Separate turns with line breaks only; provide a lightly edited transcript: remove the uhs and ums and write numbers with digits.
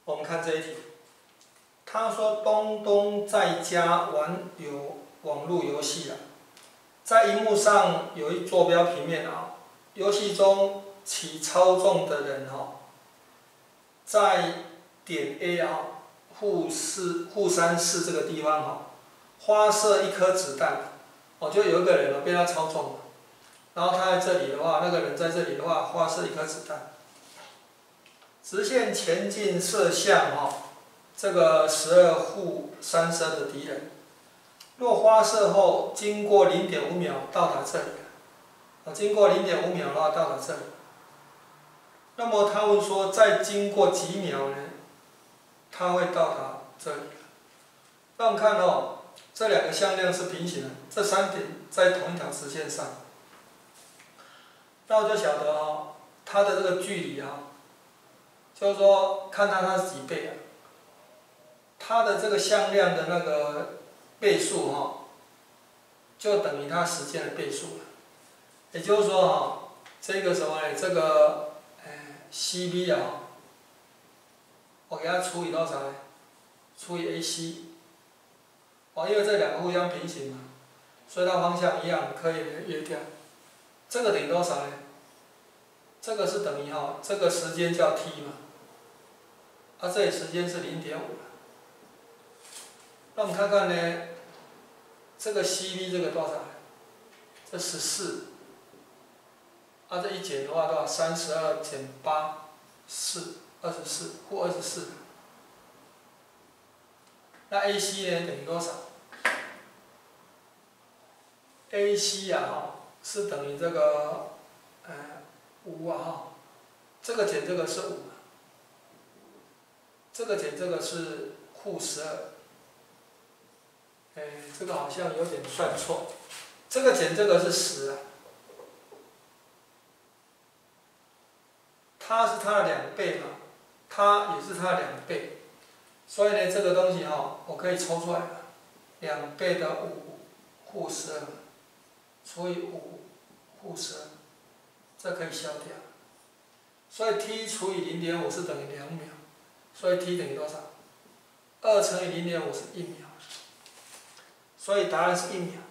我们看这一题，他说东东在家玩网络游戏啊，在荧幕上有一坐标平面啊，游戏中起操纵的人在点 A 负3、4这个地方发射一颗子弹，就有一个人被他操纵了，然后他在这里的话，那个人在这里的话发射一颗子弹，直线前进射向这个12-32的敌人，若发射后经过0.5秒到达这里，经过0.5秒的话到达这里，那么他问说再经过几秒呢？它会到达这里。那我们看这两个向量是平行的，这3点在同一条直线上，那我就晓得它的这个距离就是说看它是几倍它的这个向量的那个倍数就等于它时间的倍数了。也就是说这个什么呢？这个CB 我给它除以多少呢？除以 AC， 因为这两个互相平行嘛，所以它方向一样，可以约掉。这个等于多少呢？这个是等于这个时间叫 t 嘛，这里时间是0.5。那我们看看呢，这个 CB 这个多少呢？这14，这一减的话多少？32减8， 4，24，负24。那 AC 呢等于多少 ？AC 是等于这个5这个减这个是5，这个减这个是负12。这个好像有点算错，这个减这个是10它是它的2倍嘛，它也是它的2倍，所以呢，这个东西我可以抽出来了，2倍的5负12除以5负12，这可以消掉，所以 t 除以0.5是等于2秒，所以 t 等于多少？2乘以0.5是1秒，所以答案是1秒。